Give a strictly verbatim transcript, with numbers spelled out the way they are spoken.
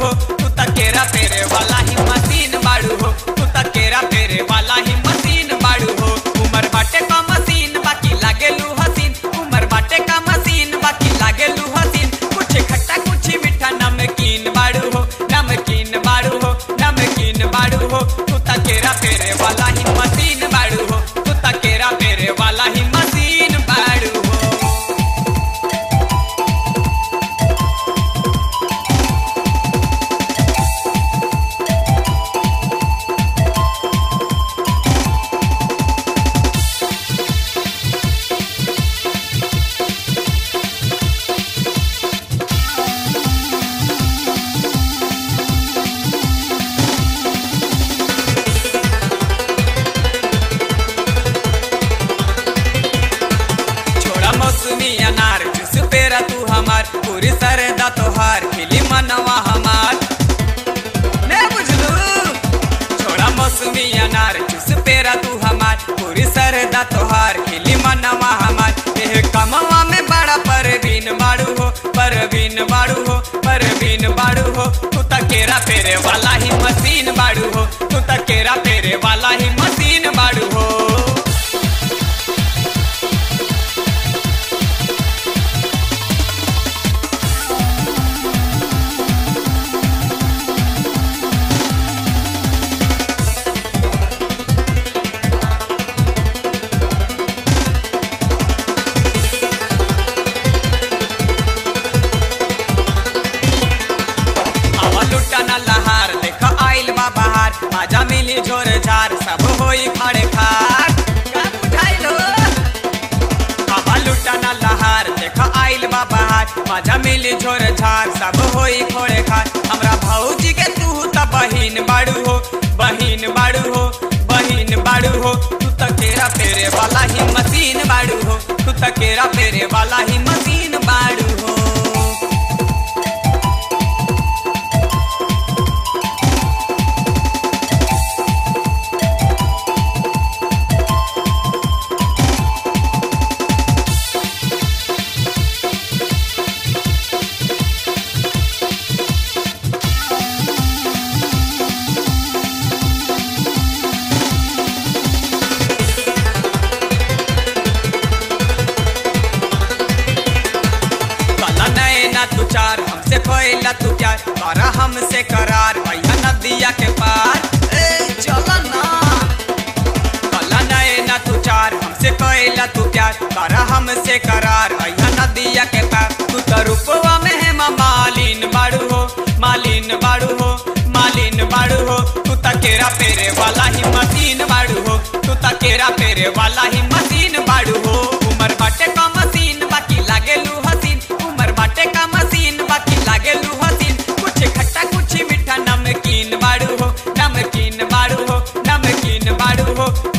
हो, तू तकेरा फेरे वाला ही मशीन बाड़ू हो, तू तकेरा फेरे वाला ही मशीन बाड़ू हो। उमर बाटे का मशीन बाकी लागेलू हसीन, उमर बाटे का मशीन बाकी लागेलू हसीन। कुछ खट्टा कुछ मीठा नमकीन बाड़ू हो, नमकीन बाड़ू हो, नमकीन बाड़ू हो। तू तकेरा फेरे वाला ही मशीन बाड़ू हो, तू तकेरा फेरे वाला ही मशीन बाड़ू हो। मौसमी अनार जूस पेरा तू हमार, पूरी सरदा तोहार खिली मनवा हमार। ने बुझलू छोड़ा मौसमी अनार जूस पेरा तू हमार, पूरी सरदा तोहार खिली मनवा हमार। एह कमवा में बड़ा परवीन बाड़ू हो, परवीन बाड़ू हो, परवीन बाड़ू हो। तू तकेरा फेरे वाला ही मशीन बाड़ू हो, तू तकेरा फेरे वाला ही मशीन बाड़ू हो। लुटाना लहार देखा आइल बा बहार, माजा मिली झोर झार सब होई खाड़े खार। क्या बुझाइल हो? हवा लुटाना लहार देखा आइल बा बहार, माजा मिली झोर झार सब होई खोड़े खार। हमरा भौजी के तू त बहिन बाड़ू हो, बहिन बाड़ू हो, बहिन बाड़ू हो। तू तकेरा फेरे वाला ही मशीन बाड़ू हो, तू तकेरा फेरे वाला ही मशीन बाड़ू हो। तू चार हमसे कोयला तू प्यार, करा हमसे करार भैया नदिया के पार। ए चला ना कला नए ना तू चार हमसे कोयला तू प्यार, करा हमसे करार भैया नदिया के पार। तू तो रूपवा में है मालिन बाड़ू हो, मालिन बाड़ू हो, मालिन बाड़ू हो। तू तकेरा फेरे वाला ही मशीन बाड़ू हो, तू तकेरा फेरे वाला ही मशीन बाड़ू हो। उमर बाटे का मशीन बाकी लागेलू हसीन, उमर बाटे का मशीन बाकी लागेलू हसीन। कुछ खट्टा कुछ मीठा नमकीन बाड़ू हो, नमकीन बाड़ू हो, नमकीन बाड़ू हो।